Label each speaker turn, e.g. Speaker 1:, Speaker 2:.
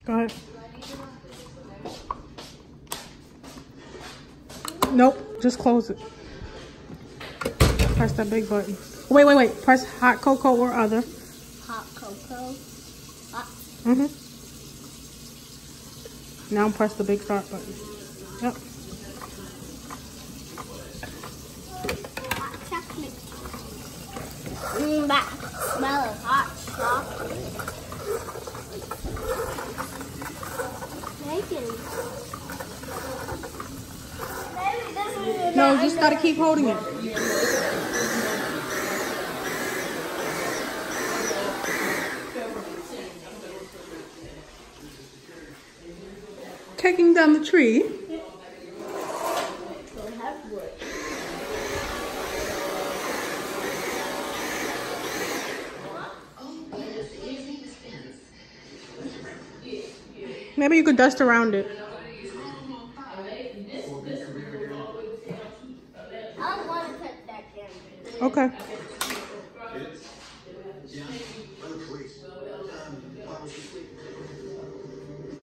Speaker 1: Go ahead. Nope, just close it. Press that big button. Wait. Press hot cocoa or other.
Speaker 2: Hot cocoa. Hot.
Speaker 1: Now press the big start button. Yep.
Speaker 2: Hot chocolate. That smell of hot chocolate. Bacon.
Speaker 1: No, you just gotta keep holding it. Taking down the tree. Maybe you could dust around it.
Speaker 2: I don't want to touch that camera.
Speaker 1: Okay.